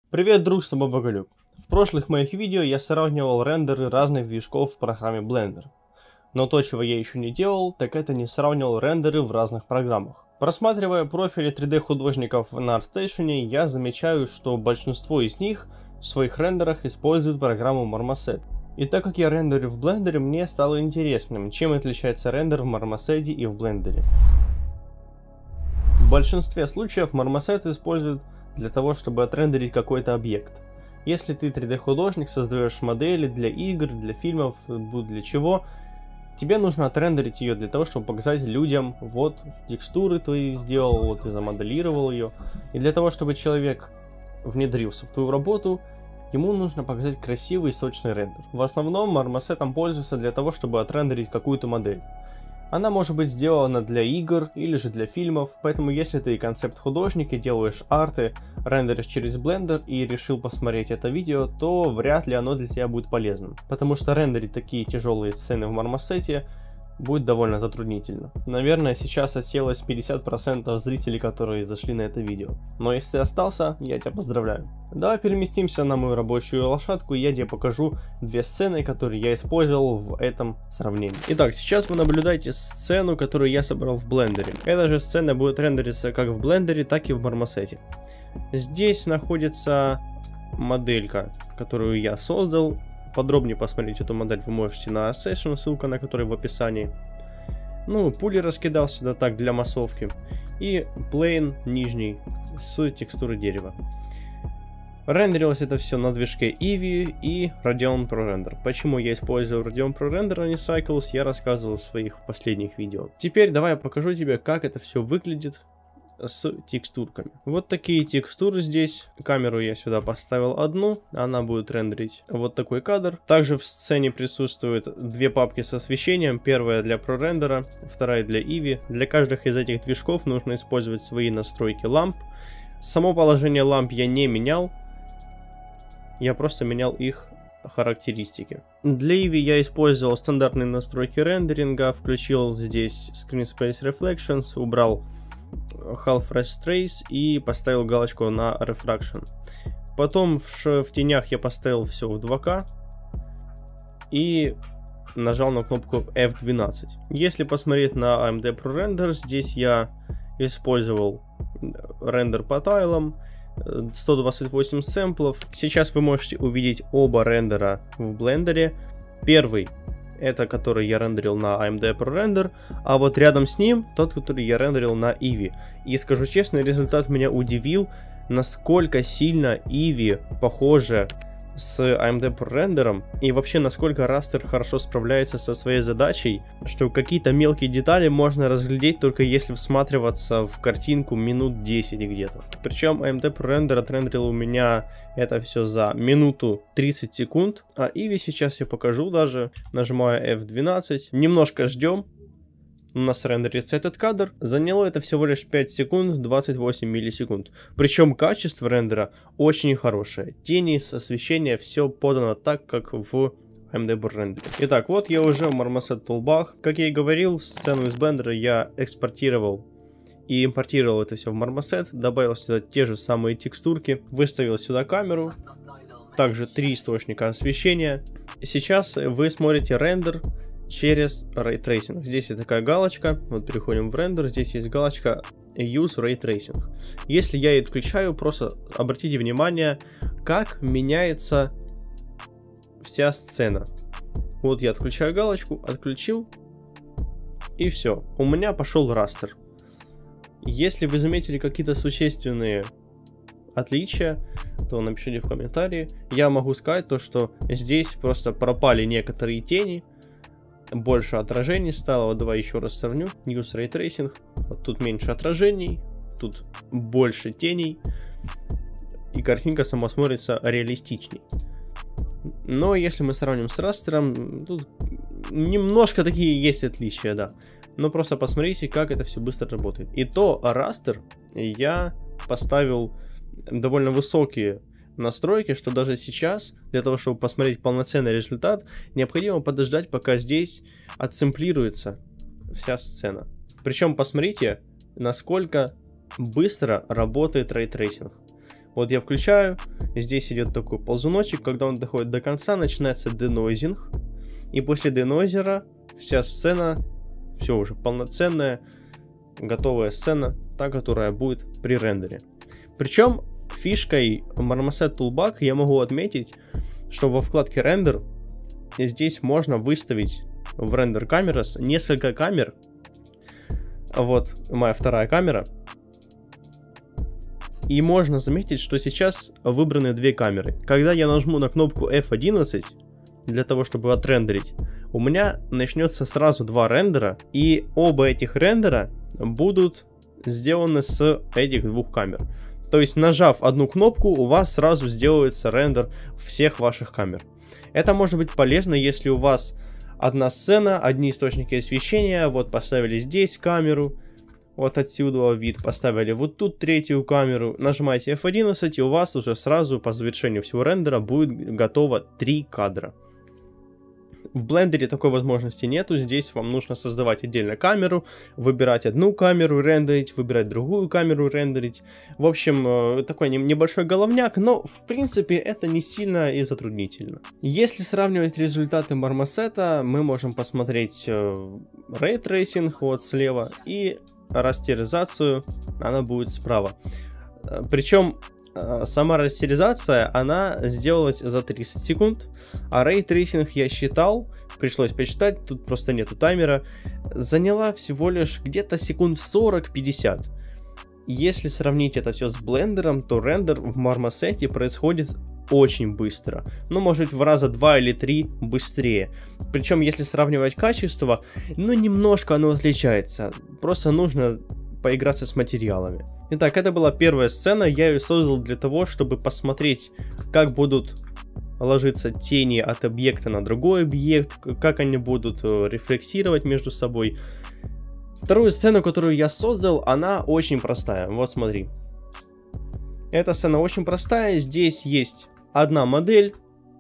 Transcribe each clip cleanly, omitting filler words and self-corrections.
Привет, друг, с тобой Боголюб. В прошлых моих видео я сравнивал рендеры разных движков в программе Blender. Но то, чего я еще не делал, так это не сравнивал рендеры в разных программах. Просматривая профили 3D художников на ArtStation, я замечаю, что большинство из них в своих рендерах используют программу Marmoset. И так как я рендерю в Blender, мне стало интересным, чем отличается рендер в Marmoset и в Blender. В большинстве случаев Marmoset используют для того, чтобы отрендерить какой-то объект. Если ты 3D художник, создаешь модели для игр, для фильмов, для чего, тебе нужно отрендерить ее для того, чтобы показать людям: вот текстуры твои сделал, вот ты замоделировал ее. И для того, чтобы человек внедрился в твою работу, ему нужно показать красивый сочный рендер. В основном Marmoset пользуется для того, чтобы отрендерить какую-то модель. Она может быть сделана для игр или же для фильмов, поэтому если ты концепт-художник и делаешь арты, рендеришь через Blender и решил посмотреть это видео, то вряд ли оно для тебя будет полезным, потому что рендерить такие тяжелые сцены в Marmoset будет довольно затруднительно. Наверное, сейчас оселось 50% зрителей, которые зашли на это видео. Но если ты остался, я тебя поздравляю. Давай переместимся на мою рабочую лошадку, и я тебе покажу две сцены, которые я использовал в этом сравнении. Итак, сейчас вы наблюдаете сцену, которую я собрал в Blender. Эта же сцена будет рендериться как в Blender, так и в Marmoset. Здесь находится моделька, которую я создал. Подробнее посмотреть эту модель вы можете на ArtStation, ссылка на которой в описании. Ну, пули раскидал сюда так для массовки. И плейн нижний с текстурой дерева. Рендерилось это все на движке Eevee и Radeon Pro Render. Почему я использую Radeon Pro Render, а не Cycles, я рассказывал в своих последних видео. Теперь давай я покажу тебе, как это все выглядит с текстурками. Вот такие текстуры здесь. Камеру я сюда поставил одну, она будет рендерить вот такой кадр. Также в сцене присутствуют две папки с освещением. Первая для ProRender, вторая для Eevee. Для каждых из этих движков нужно использовать свои настройки ламп. Само положение ламп я не менял, я просто менял их характеристики. Для Eevee я использовал стандартные настройки рендеринга, включил здесь Screen Space Reflections, убрал Half Rest Trace и поставил галочку на Refraction. Потом в тенях я поставил все в 2К и нажал на кнопку F12. Если посмотреть на AMD Pro Render, здесь я использовал рендер по тайлам, 128 сэмплов. Сейчас вы можете увидеть оба рендера в Blender. Первый — это который я рендерил на AMD Pro Render, а вот рядом с ним тот, который я рендерил на Eevee. И скажу честно, результат меня удивил, насколько сильно Eevee похоже с AMD Pro Render, и вообще насколько Raster хорошо справляется со своей задачей, что какие-то мелкие детали можно разглядеть только если всматриваться в картинку минут 10 где-то. Причем AMD Pro Render отрендерил у меня это все за минуту 30 секунд, а Eevee сейчас я покажу даже. Нажимаю F12, немножко ждем. У нас рендерится этот кадр. Заняло это всего лишь 5 секунд, 28 миллисекунд. Причем качество рендера очень хорошее. Тени, освещение, все подано так, как в AMD Pro Render. Итак, вот я уже в Marmoset Toolbar. Как я и говорил, сцену из Blender я экспортировал и импортировал это все в Marmoset. Добавил сюда те же самые текстурки. Выставил сюда камеру. Также 3 источника освещения. Сейчас вы смотрите рендер через Ray Tracing. Здесь есть такая галочка, вот переходим в рендер, здесь есть галочка Use Ray Tracing. Если я ее отключаю, просто обратите внимание, как меняется вся сцена. Вот я отключаю галочку, отключил, и все, у меня пошел растер. Если вы заметили какие-то существенные отличия, то напишите в комментарии. Я могу сказать то, что здесь просто пропали некоторые тени, больше отражений стало. Вот давай еще раз сравню. Use Ray Tracing. Вот тут меньше отражений, тут больше теней, и картинка сама смотрится реалистичней. Но если мы сравним с растером, тут немножко такие есть отличия, да. Но просто посмотрите, как это все быстро работает. И то растер я поставил довольно высокие настройки, что даже сейчас, для того, чтобы посмотреть полноценный результат, необходимо подождать, пока здесь отсэмплируется вся сцена. Причем посмотрите, насколько быстро работает Ray Tracing. Вот я включаю, здесь идет такой ползуночек, когда он доходит до конца, начинается денойзинг, и после денойзера вся сцена, все уже полноценная, готовая сцена, та, которая будет при рендере. Причем фишкой Marmoset Toolbag я могу отметить, что во вкладке рендер здесь можно выставить в рендер cameras несколько камер. Вот моя вторая камера. И можно заметить, что сейчас выбраны две камеры. Когда я нажму на кнопку F11 для того, чтобы отрендерить, у меня начнется сразу два рендера, и оба этих рендера будут сделаны с этих двух камер. То есть, нажав одну кнопку, у вас сразу сделается рендер всех ваших камер. Это может быть полезно, если у вас одна сцена, одни источники освещения, вот поставили здесь камеру, вот отсюда вид, поставили вот тут третью камеру, нажимаете F11, и у вас уже сразу по завершению всего рендера будет готово 3 кадра. В блендере такой возможности нету, здесь вам нужно создавать отдельно камеру, выбирать одну камеру, рендерить, выбирать другую камеру, рендерить. В общем, такой небольшой головняк, но в принципе это не сильно и затруднительно. Если сравнивать результаты Marmoset, мы можем посмотреть Ray Tracing вот слева и растеризацию, она будет справа. Причем сама растеризация, она сделалась за 30 секунд, а Ray Tracing я считал, пришлось посчитать, тут просто нету таймера, заняла всего лишь где-то секунд 40-50. Если сравнить это все с блендером, то рендер в Marmoset происходит очень быстро. Ну, может, в раза 2 или 3 быстрее. Причем, если сравнивать качество, ну, немножко оно отличается. Просто нужно поиграться с материалами. Итак, это была первая сцена. Я ее создал для того, чтобы посмотреть, как будут ложиться тени от объекта на другой объект, как они будут рефлексировать между собой. Вторую сцену, которую я создал, она очень простая. Вот смотри. Эта сцена очень простая. Здесь есть одна модель,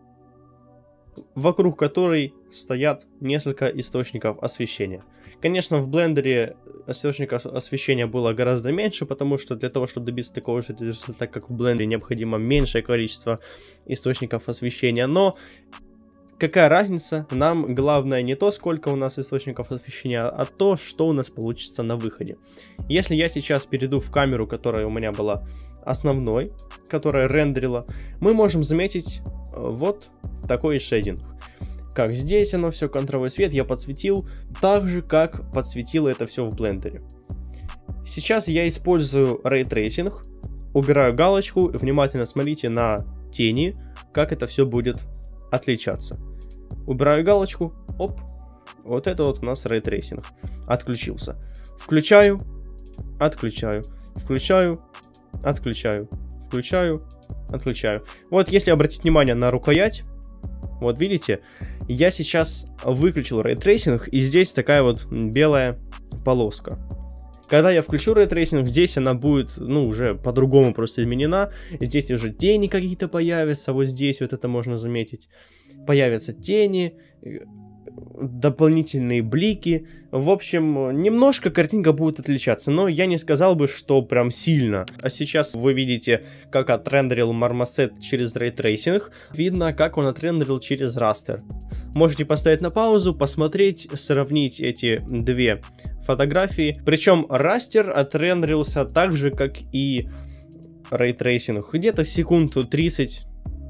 вокруг которой стоят несколько источников освещения. Конечно, в блендере источников освещения было гораздо меньше, потому что для того, чтобы добиться такого же результата, как в блендере, необходимо меньшее количество источников освещения. Но какая разница? Нам главное не то, сколько у нас источников освещения, а то, что у нас получится на выходе. Если я сейчас перейду в камеру, которая у меня была основной, которая рендерила, мы можем заметить вот такой шейдинг. Как здесь оно все, контровый свет я подсветил так же, как подсветил это все в блендере. Сейчас я использую Ray Tracing, убираю галочку, внимательно смотрите на тени, как это все будет отличаться. Убираю галочку, оп, вот это вот у нас Ray Tracing отключился. Включаю, отключаю, включаю, отключаю, включаю, отключаю. Вот если обратить внимание на рукоять, вот видите, я сейчас выключил Ray Tracing, и здесь такая вот белая полоска. Когда я включу Ray Tracing, здесь она будет, ну, уже по-другому просто изменена. Здесь уже тени какие-то появятся, вот здесь вот это можно заметить. Появятся тени, дополнительные блики. В общем, немножко картинка будет отличаться, но я не сказал бы, что прям сильно. А сейчас вы видите, как отрендерил Marmoset через Ray Tracing. Видно, как он отрендерил через растер. Можете поставить на паузу, посмотреть, сравнить эти две фотографии. Причем растер отрендерился так же, как и Ray Tracing. Где-то секунд 30-50.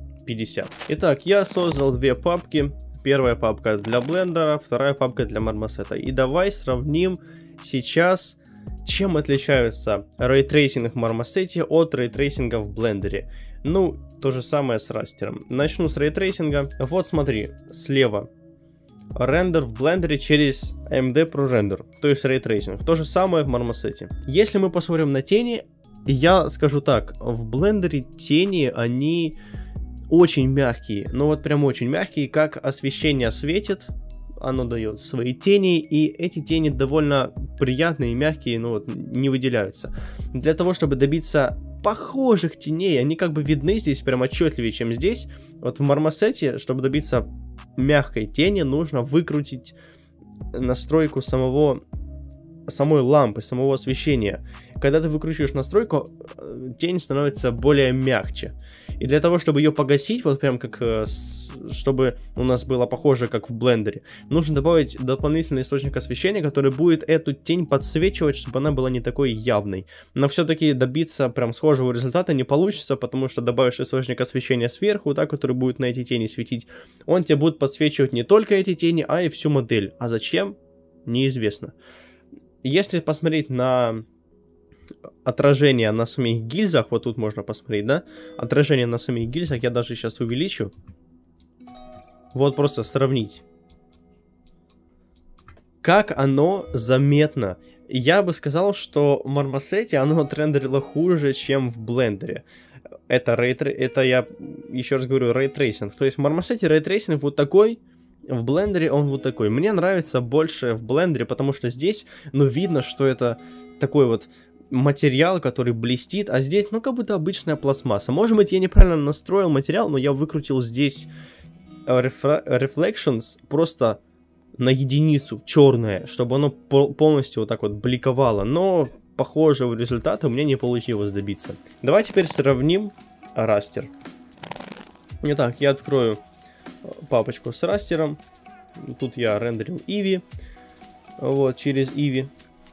Итак, я создал две папки. Первая папка для блендера, вторая папка для Marmoset. И давай сравним сейчас, чем отличаются Ray Tracing в Marmoset от Ray Tracing в блендере. Ну, то же самое с растером. Начну с Ray Tracing. Вот смотри, слева. Рендер в блендере через AMD ProRender, то есть Ray Tracing. То же самое в Marmoset. Если мы посмотрим на тени, я скажу так, в блендере тени, они очень мягкие, ну вот прям очень мягкие, как освещение светит, оно дает свои тени, и эти тени довольно приятные и мягкие, ну вот не выделяются. Для того, чтобы добиться похожих теней, они как бы видны здесь прям отчетливее, чем здесь. Вот в Marmoset, чтобы добиться мягкой тени, нужно выкрутить настройку самой лампы, самого освещения. Когда ты выкручиваешь настройку, тень становится более мягче. И для того, чтобы ее погасить, вот прям как, чтобы у нас было похоже, как в блендере, нужно добавить дополнительный источник освещения, который будет эту тень подсвечивать, чтобы она была не такой явной. Но все-таки добиться прям схожего результата не получится, потому что добавишь источник освещения сверху, да, который будет на эти тени светить, он тебе будет подсвечивать не только эти тени, а и всю модель. А зачем? Неизвестно. Если посмотреть на отражение на самих гильзах, вот тут можно посмотреть, да, отражение на самих гильзах, я даже сейчас увеличу, вот просто сравнить, как оно заметно. Я бы сказал, что в Marmoset оно отрендерило хуже, чем в блендере. Это я еще раз говорю, рейтрейсинг. То есть в Marmoset рейтрейсинг вот такой, в блендере он вот такой. Мне нравится больше в блендере, потому что здесь, ну, видно, что это такой вот материал, который блестит, а здесь, ну, как будто обычная пластмасса. Может быть, я неправильно настроил материал, но я выкрутил здесь Reflections просто на единицу, черное, чтобы оно полностью вот так вот бликовало. Но похожего результата у меня не получилось добиться. Давай теперь сравним растер. Итак, я открою папочку с растером. Тут я рендерил Eevee. Вот, через Eevee.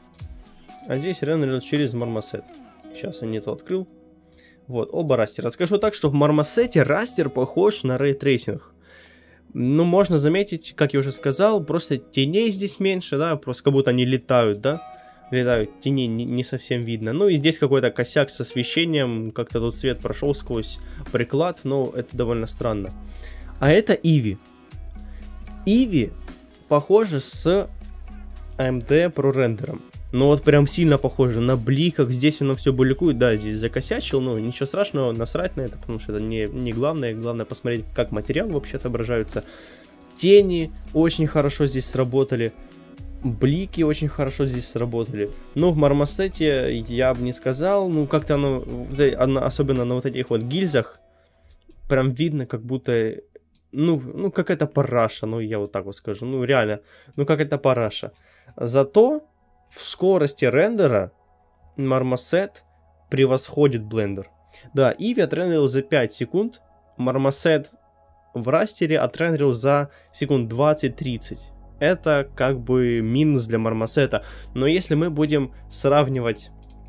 А здесь рендерил через Marmoset. Сейчас я не то открыл. Вот, оба растера. Скажу так, что в Marmoset растер похож на рейтрейсинг. Ну, можно заметить, как я уже сказал, просто теней здесь меньше, да, просто как будто они летают, да. Летают, теней не совсем видно. Ну и здесь какой-то косяк с освещением, как-то тут свет прошел сквозь приклад, но это довольно странно. А это Eevee. Eevee похоже с AMD ProRender. Ну вот прям сильно похоже на бликах, здесь оно все бликует, да, здесь закосячил, но ничего страшного, насрать на это, потому что это не главное, главное посмотреть, как материал вообще отображаются. Тени очень хорошо здесь сработали, блики очень хорошо здесь сработали. Но в Marmoset я бы не сказал, ну как-то оно, особенно на вот этих вот гильзах, прям видно, как будто, ну какая-то параша, ну я вот так вот скажу, ну реально, ну какая-то параша. Зато в скорости рендера Marmoset превосходит блендер. Да, Eevee отрендерил за 5 секунд, Marmoset в растере отрендерил за секунд 20-30. Это как бы минус для Marmoset. Но если мы будем сравнивать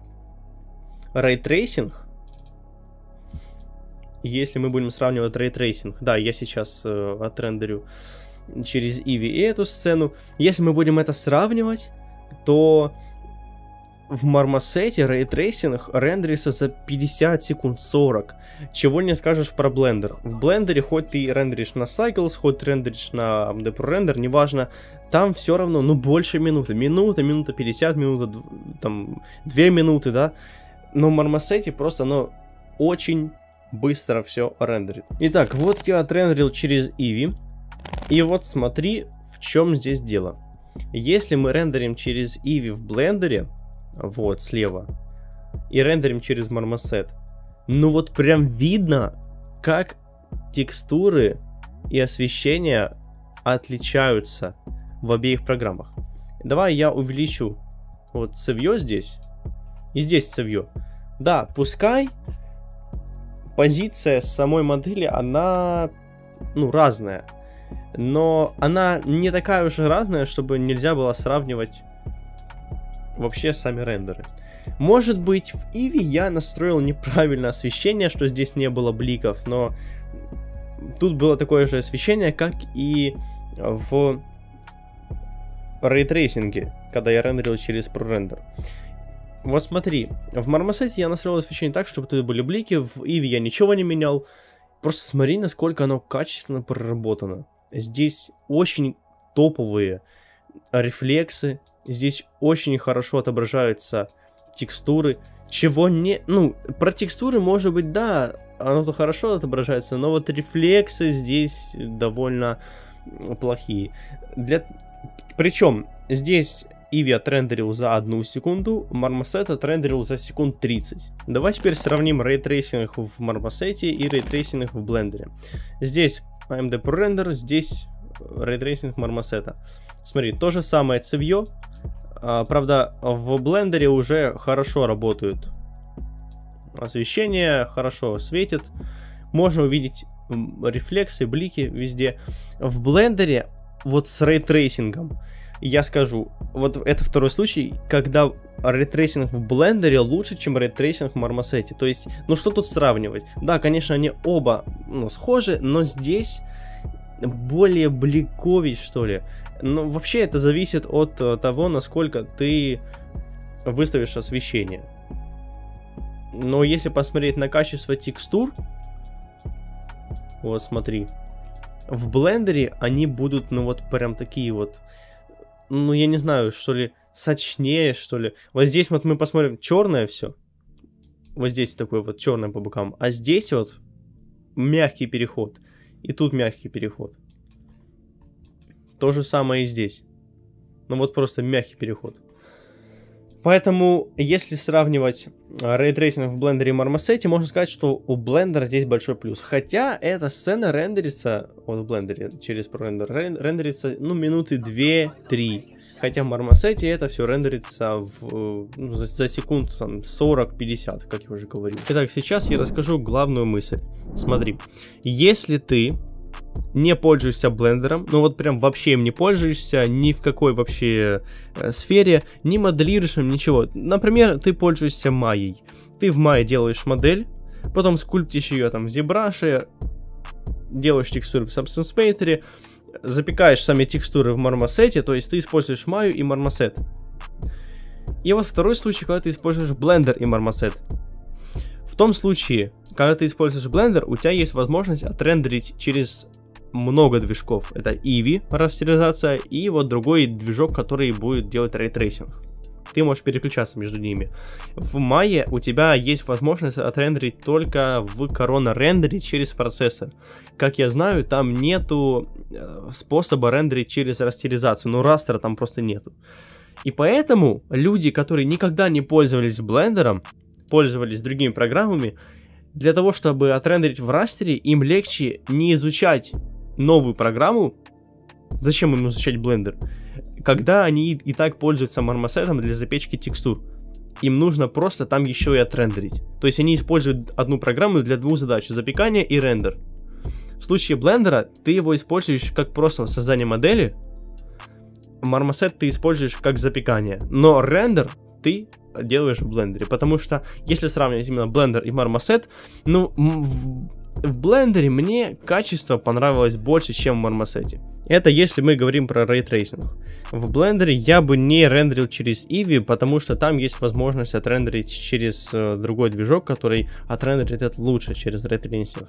рейтрейсинг, да, я сейчас отрендерю через Eevee и эту сцену. Если мы будем это сравнивать, то в Marmoset рейтрейсинг рендерится за 50 секунд 40. Чего не скажешь про блендер. В блендере хоть ты рендеришь на Cycles, хоть рендеришь на AMD ProRender, неважно, там все равно, ну, больше минуты. Минута 50, минута, там, 2 минуты, да. Но в Marmoset просто оно очень быстро все рендерит. Итак, вот я отрендерил через Eevee. И вот смотри, в чем здесь дело. Если мы рендерим через Eevee в блендере, вот слева, и рендерим через Marmoset, ну вот прям видно, как текстуры и освещение отличаются в обеих программах. Давай я увеличу вот цевьё здесь, и здесь цевьё. Да, пускай позиция самой модели, она, ну, разная. Но она не такая уж и разная, чтобы нельзя было сравнивать вообще сами рендеры. Может быть, в Eevee я настроил неправильно освещение, что здесь не было бликов, но тут было такое же освещение, как и в рейтрейсинге, когда я рендерил через ProRender. Вот смотри, в Marmoset я настроил освещение так, чтобы тут были блики, в Eevee я ничего не менял. Просто смотри, насколько оно качественно проработано. Здесь очень топовые рефлексы, здесь очень хорошо отображаются текстуры, чего не... Ну, про текстуры, может быть, да, оно-то хорошо отображается, но вот рефлексы здесь довольно плохие. Причем здесь Eevee отрендерил за 1 секунду, Marmoset отрендерил за секунд 30. Давай теперь сравним рейтрейсинг в Marmoset и рейтрейсинг в блендере. Здесь AMD ProRender, здесь рейтрейсинг Marmoset. Смотри, то же самое цевьё, Правда, в блендере уже хорошо работают освещение, хорошо светит. Можно увидеть рефлексы, блики везде. В блендере вот с рейтрейсингом, я скажу, вот это второй случай, когда рейтрейсинг в блендере лучше, чем рейтрейсинг в Marmoset. То есть, ну что тут сравнивать? Да, конечно, они оба схожи, но здесь более бликовить, что ли. Но вообще это зависит от того, насколько ты выставишь освещение. Но если посмотреть на качество текстур, вот смотри, в блендере они будут, ну вот прям такие вот, ну я не знаю, что ли, сочнее, что ли. Вот здесь вот мы посмотрим черное все, вот здесь такое вот черное по бокам, а здесь вот мягкий переход, и тут мягкий переход. То же самое и здесь, ну вот просто мягкий переход. Поэтому, если сравнивать рейтрейсинг в блендере и Marmoset, можно сказать, что у блендера здесь большой плюс. Хотя эта сцена рендерится, вот в блендере через ProRender рендерится, ну, минуты 2-3. Хотя в Marmoset это все рендерится за секунд 40-50, как я уже говорил. Итак, сейчас я расскажу главную мысль. Смотри, если ты не пользуешься блендером, ну вот прям вообще им не пользуешься, ни в какой вообще сфере, не моделируешь им ничего. Например, ты пользуешься Майей. Ты в Майе делаешь модель, потом скульптишь ее там в ZBrush, делаешь текстуры в Substance Painter, запекаешь сами текстуры в Marmoset, то есть ты используешь Майю и Marmoset. И вот второй случай, когда ты используешь блендер и Marmoset. В том случае, когда ты используешь блендер, у тебя есть возможность отрендерить через много движков. Это Eevee растеризация и вот другой движок, который будет делать рейтрейсинг. Ты можешь переключаться между ними. В Maya у тебя есть возможность отрендерить только в Corona рендере через процессор. Как я знаю, там нету способа рендерить через растеризацию, но растера там просто нету. И поэтому люди, которые никогда не пользовались блендером, пользовались другими программами, для того, чтобы отрендерить в растере, им легче не изучать новую программу. Зачем им изучать блендер? Когда они и так пользуются Marmoset для запечки текстур. Им нужно просто там еще и отрендерить. То есть они используют одну программу для двух задач: запекание и рендер. В случае блендера ты его используешь как просто создание модели. Marmoset ты используешь как запекание. Но рендер ты делаешь в блендере, потому что если сравнивать именно блендер и Marmoset, ну в блендере мне качество понравилось больше, чем в Marmoset. Это если мы говорим про рейтрейсинг. В блендере я бы не рендерил через Eevee, потому что там есть возможность отрендерить через другой движок, который отрендерит это лучше через рейтрейсинг.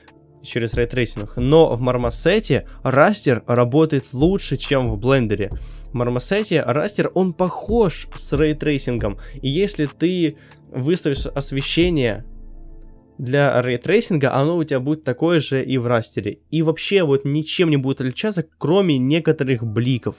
Но в Marmoset растер работает лучше, чем в блендере. В Marmoset растер, он похож с рейтрейсингом. И если ты выставишь освещение для рейтрейсинга, оно у тебя будет такое же и в растере. И вообще вот ничем не будет отличаться, кроме некоторых бликов.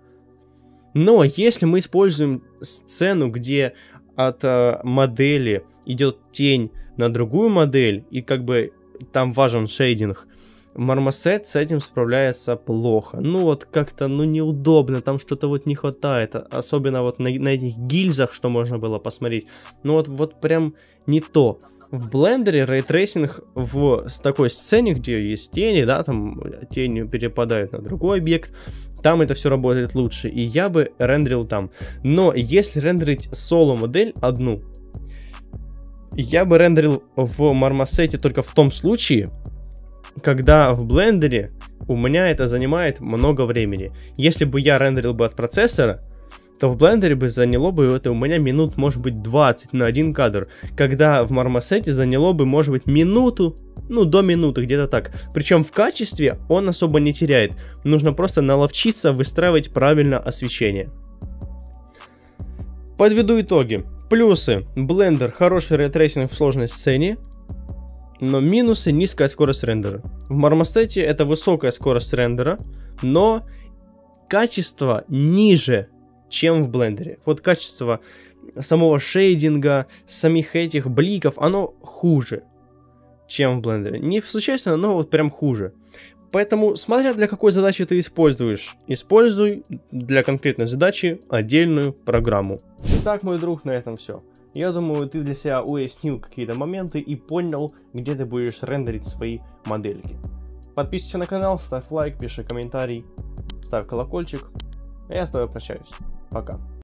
Но если мы используем сцену, где от модели идет тень на другую модель, и как бы там важен шейдинг, Marmoset с этим справляется плохо. Ну вот как-то, ну неудобно, там что-то вот не хватает. Особенно вот на этих гильзах, что можно было посмотреть. Ну вот прям не то. В блендере рейтрейсинг в такой сцене, где есть тени, да, там тени перепадают на другой объект, там это все работает лучше, и я бы рендерил там. Но если рендерить соло модель одну, я бы рендерил в Marmoset только в том случае, когда в блендере у меня это занимает много времени. Если бы я рендерил бы от процессора, то в блендере бы заняло бы это у меня минут, может быть, 20 на один кадр. Когда в Marmoset заняло бы, может быть, минуту, ну, до минуты, где-то так. Причем в качестве он особо не теряет. Нужно просто наловчиться выстраивать правильно освещение. Подведу итоги. Плюсы. Блендер, хороший рейтрейсинг в сложной сцене. Но минусы — низкая скорость рендера. В Marmoset это высокая скорость рендера, но качество ниже, чем в блендере. Вот качество самого шейдинга, самих этих бликов, оно хуже, чем в блендере. Не случайно, но вот прям хуже. Поэтому, смотря для какой задачи ты используешь, используй для конкретной задачи отдельную программу. Итак, мой друг, на этом все. Я думаю, ты для себя уяснил какие-то моменты и понял, где ты будешь рендерить свои модельки. Подписывайся на канал, ставь лайк, пиши комментарий, ставь колокольчик. Я с тобой прощаюсь. Пока.